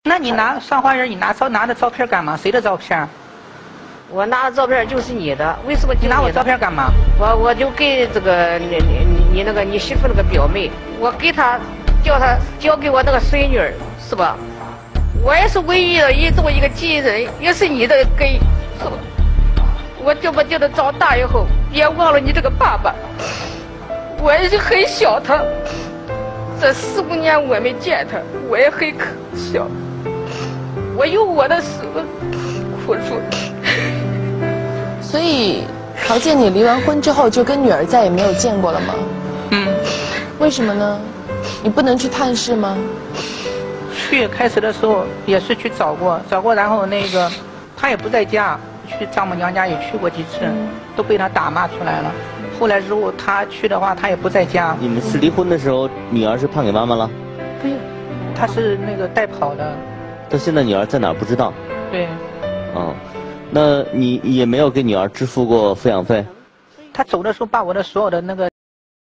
那你上花园，你拿着照片干嘛？谁的照片？ 我拿的照片就是你的，为什么你拿我照片干嘛？ 我就给这个你媳妇那个表妹，我给她叫她交给我那个孙女儿，是吧？我也是唯一的这么一个继任，也是你的根，是吧？我这么叫她长大以后，别忘了你这个爸爸。我也是很小他，这4、5年我没见他，我也很可笑。我有我的事付出。 所以，陶健，你离完婚之后就跟女儿再也没有见过了吗？ 嗯。 为什么呢？你不能去探视吗？ 开始的时候也是去找过，然后那个他也不在家，去丈母娘家也去过几次，都被他打骂出来了。后来之后他去的话，他也不在家。 你们是离婚的时候，女儿是判给妈妈了？ 不是，他是那个带跑的。 到现在女儿在哪儿不知道？ 对。 哦，那你也没有给女儿支付过抚养费？ 他走的时候把我的所有的那个。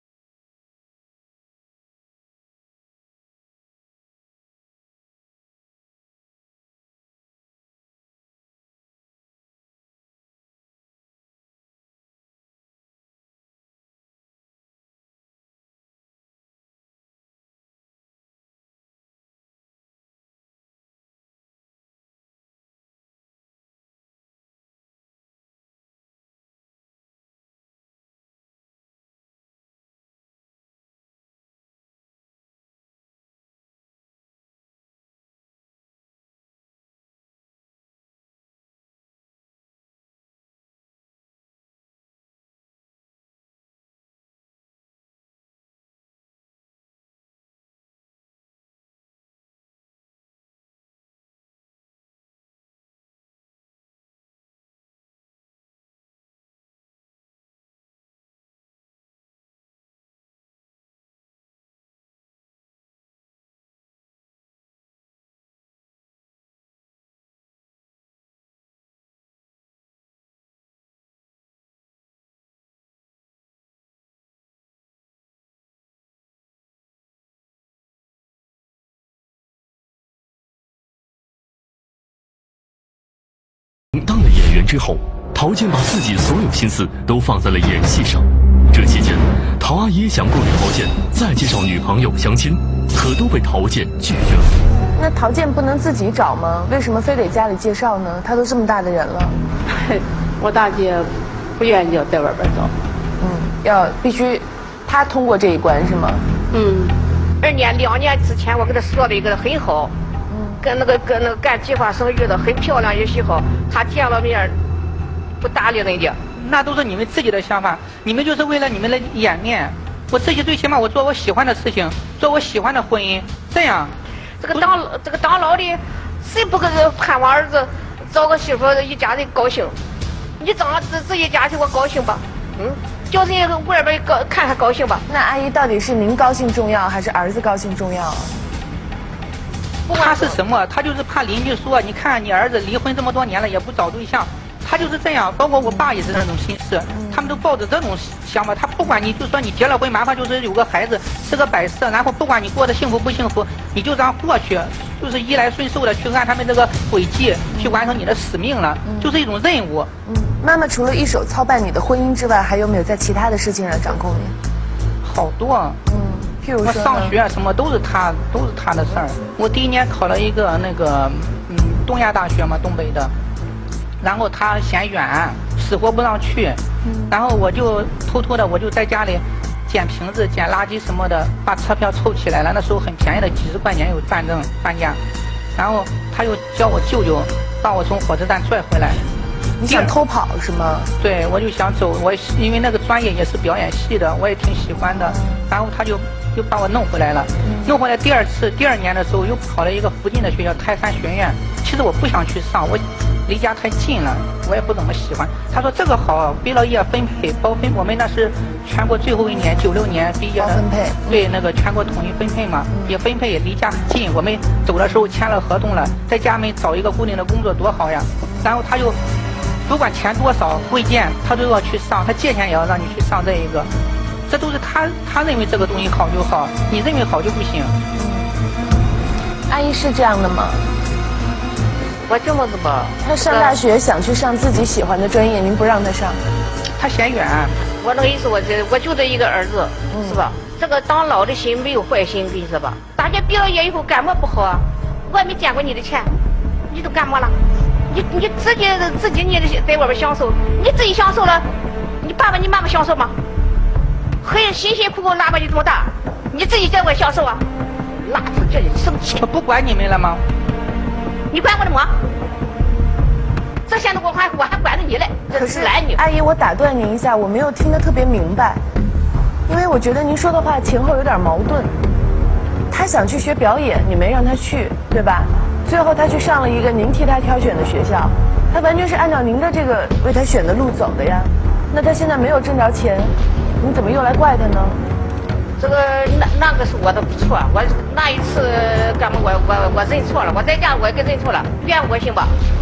当了演员之后，陶健把自己所有心思都放在了演戏上。这期间，陶阿姨想过给陶健再介绍女朋友相亲，可都被陶健拒绝了。 那陶健不能自己找吗？为什么非得家里介绍呢？他都这么大的人了。 我大姐不愿意要在外边找。 要必须他通过这一关是吗 ？2年之前我给他说了一个很好。跟那个干计划生育的很漂亮也许好，他见了面不搭理人家， 那都是你们自己的想法，你们就是为了你们的颜面。我自己最起码我做我喜欢的事情，做我喜欢的婚姻，这样。 这个当老的，谁不盼望儿子找个媳妇一家人高兴？你找自己家庭我高兴吧，叫人家外边看看高兴吧。 那阿姨到底是您高兴重要，还是儿子高兴重要啊？ 他是什么？他就是怕邻居说，你看你儿子离婚这么多年了也不找对象，他就是这样。包括我爸也是这种心思，他们都抱着这种想法。他不管你就说你结了婚，麻烦就是有个孩子是个摆设，然后不管你过得幸福不幸福，你就这样过去，就是衣来顺受的去按他们这个轨迹去完成你的使命了，就是一种任务。 妈妈除了一手操办你的婚姻之外，还有没有在其他的事情上掌控你？ 好多。 譬如说上学啊什么都是他的事儿。我第1年考了一个那个东亚大学嘛，东北的，然后他嫌远，死活不让去，然后我就偷偷的我就在家里捡瓶子、捡垃圾什么的，把车票凑起来了。那时候很便宜的，几10块钱有半价，然后他又叫我舅舅把我从火车站拽回来。 你想偷跑是吗？ 对，我就想走，因为那个专业也是表演系的，我也挺喜欢的，然后他就把我弄回来了。弄回来第2年的时候又考了一个附近的学校泰山学院。其实我不想去上，我离家太近了，我也不怎么喜欢。他说这个好，毕了业分配包分，我们那是全国最后1年96年毕业的， 分配对那个全国统一分配嘛，也分配离家很近。我们走的时候签了合同了，在家里面找一个固定的工作多好呀。然后他就不管钱多少贵贱，他都要去上，他借钱也要让你去上这一个。这都是他认为这个东西好就好，你认为好就不行。 阿姨是这样的吗？ 我这么子吧， 他上大学想去上自己喜欢的专业，您不让他上？ 他嫌远。 我那个意思，我就这一个儿子，是吧？这个当老的心没有坏心，跟你说吧。大学毕了业以后干嘛不好啊？我也没见过你的钱，你都干嘛了？你自己你在外边享受，你自己享受了，你爸爸你妈妈享受吗？很辛辛苦苦拉把你这么大，你自己在外享受啊？那是这人生气。 我不管你们了吗？ 你管我的么？这现在我还管着你嘞，这是男女。 阿姨，我打断您一下，我没有听得特别明白，因为我觉得您说的话前后有点矛盾。他想去学表演，你没让他去，对吧？最后他去上了一个您替他挑选的学校，他完全是按照您的这个为他选的路走的呀。那他现在没有挣着钱，你怎么又来怪他呢？ 这个那个是我的不错，我那一次干嘛我认错了，我在家我也给认错了，原我行吧？